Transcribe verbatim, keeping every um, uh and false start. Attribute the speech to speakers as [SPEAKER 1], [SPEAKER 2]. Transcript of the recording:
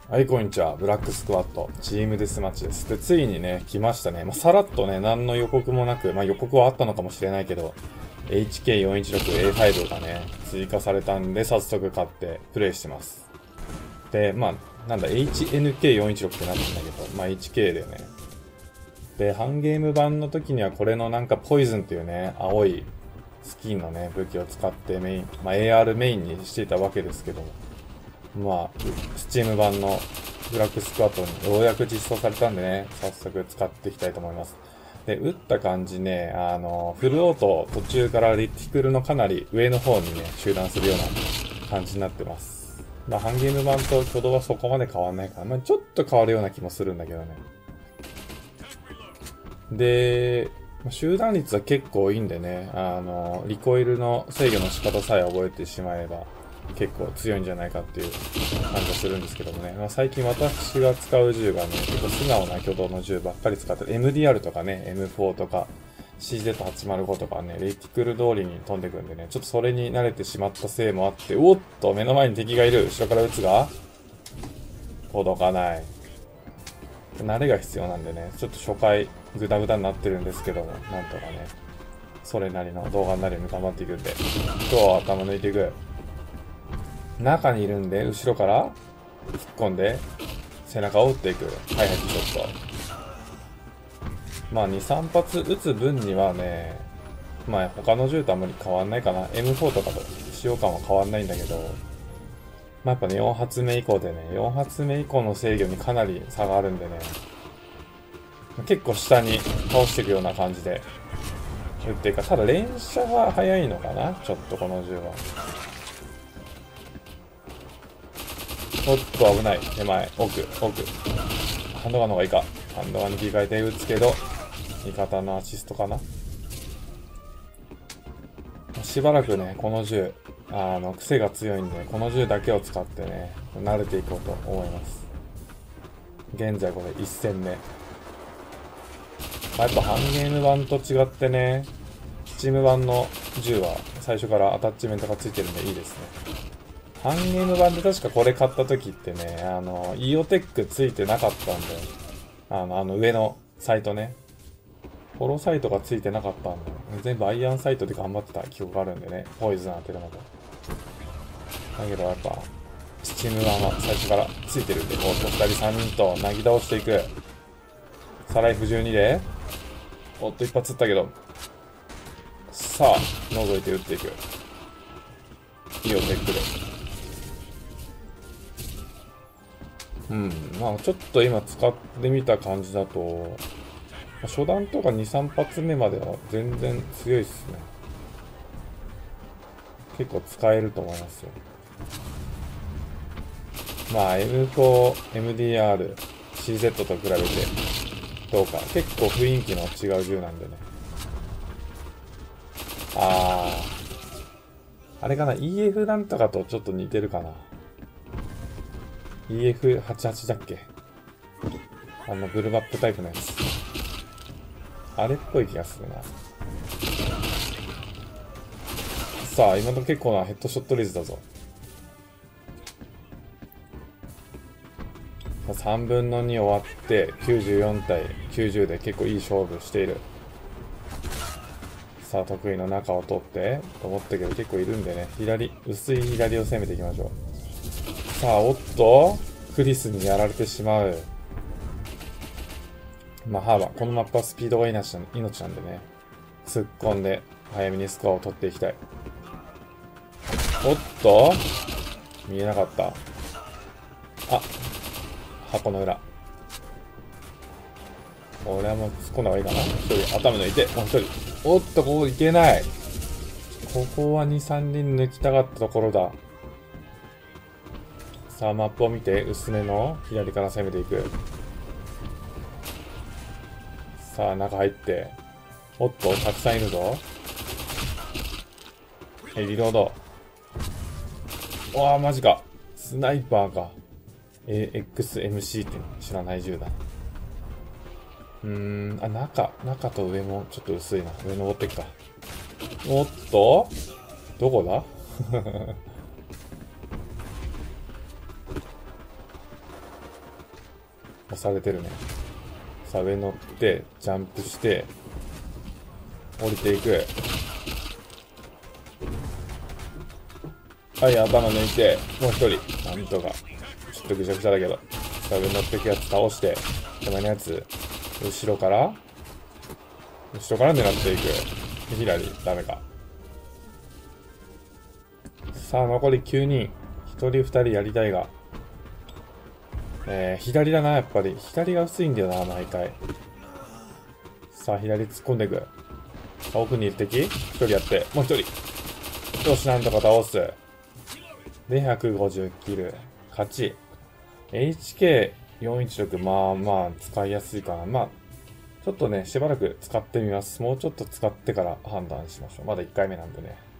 [SPEAKER 1] はい、こんにちは。ブラックスクワット、チームデスマッチです。で、ついにね、来ましたね。まあ、さらっとね、何の予告もなく、まあ、予告はあったのかもしれないけど、エイチケーよんいちろくエーファイブ がね、追加されたんで、早速買ってプレイしてます。で、まあ、なんだ、エイチエヌケーよんいちろく ってなってんだけど、まあ、エイチケー だよね。で、半ゲーム版の時にはこれのなんか、ポイズンっていうね、青いスキンのね、武器を使ってメイン、まあ、エーアール メインにしていたわけですけども、まあ、スチーム版のブラックスクワットにようやく実装されたんでね、早速使っていきたいと思います。で、打った感じね、あの、フルオート途中からリティクルのかなり上の方にね、集団するような感じになってます。まあ、ハンゲーム版と挙動はそこまで変わんないから、まあ、ちょっと変わるような気もするんだけどね。で、集団率は結構いいんでね、あの、リコイルの制御の仕方さえ覚えてしまえば、結構強いんじゃないかっていう感じがするんですけどもね。まあ、最近私が使う銃がね、結構素直な挙動の銃ばっかり使ってる。エムディーアール とかね、エムフォー とか、シーゼットはちまるご とかね、レイティクル通りに飛んでくんでね、ちょっとそれに慣れてしまったせいもあって、おっと、目の前に敵がいる。後ろから撃つが、届かない。慣れが必要なんでね、ちょっと初回、グダグダになってるんですけども、なんとかね、それなりの動画になるように頑張っていくんで、今日は頭抜いていく。中にいるんで、後ろから突っ込んで、背中を打っていく。はいはい、ちょっと。まあ、に、さん発撃つ分にはね、まあ、他の銃とあんまり変わんないかな。エムフォー とかと使用感は変わんないんだけど、まあ、やっぱね、よん発目以降でね、よん発目以降の制御にかなり差があるんでね、結構下に倒していくような感じで撃っていくか。ただ連射は早いのかな、ちょっとこの銃は。おっと、危ない。手前、奥、奥。ハンドガンの方がいいか。ハンドガンに切り替えて撃つけど、味方のアシストかな。しばらくね、この銃、あの、癖が強いんで、この銃だけを使ってね、慣れていこうと思います。現在これいち戦目。まあ、やっぱハンゲーム版と違ってね、スチーム版の銃は最初からアタッチメントがついてるんでいいですね。ハンゲーム版で確かこれ買った時ってね、あの、イオテックついてなかったんで、あの、あの上のサイトね、フォローサイトがついてなかったんで、全部アイアンサイトで頑張ってた記憶があるんでね、ポイズン当てるのが。だけどやっぱ、スチーム版は最初からついてるんで、おっとふたりさんにんとなぎ倒していく。サライフじゅうにで、おっと一発撃ったけど、さあ、覗いて撃っていく。イオテックで。うん、まあちょっと今使ってみた感じだと、初段とかに、さん発目までは全然強いっすね。結構使えると思いますよ。まあ エムフォー、エムディーアール、シーゼット と比べてどうか。結構雰囲気の違う銃なんでね。あー。あれかな イーエフ なんとかとちょっと似てるかな イーエフはちじゅうはち だっけ、あのブルマップタイプのやつ。あれっぽい気がするな。さあ、今の結構なヘッドショット率だぞ。さんぶんのに終わってきゅうじゅうよん対きゅうじゅうで結構いい勝負している。さあ、得意の中を取ってと思ったけど結構いるんでね、左、薄い左を攻めていきましょう。さあ、おっとクリスにやられてしまう。まあ、ハーバー、このマップはスピードが命なんでね、突っ込んで早めにスコアを取っていきたい。おっと見えなかった。あ、箱の裏。俺はもう突っ込んだ方がいいかな。一人頭抜いて、もう一人。おっと、ここいけない。ここはに、さんにん抜きたかったところだ。さあ、マップを見て、薄めの左から攻めていく。さあ、中入って。おっと、たくさんいるぞ。はい、リロード。うわあ、マジか。スナイパーか。エーエックスエムシー って知らない銃だ。うーん、あ、中、中と上もちょっと薄いな。上登ってきた。おっとどこだ押されてるね。さあ、上乗って、ジャンプして、降りていく。はい、頭抜いて、もう一人。なんとか。ちょっとぐちゃぐちゃだけど。さあ、上乗っていくやつ倒して、手前のやつ、後ろから後ろから狙っていく。左、ダメか。さあ、残りきゅうにん。ひとりふたりやりたいが。えー、左だな、やっぱり。左が薄いんだよな、毎回。さあ、左突っ込んでいく。さあ、奥にいる敵ひとりやって、もうひとり。よし、なんとか倒す。で、ひゃくごじゅうキル。勝ち。エイチケーよんいちろく、まあまあ、使いやすいかな。まあ、ちょっとね、しばらく使ってみます。もうちょっと使ってから判断しましょう。まだいっかいめなんでね。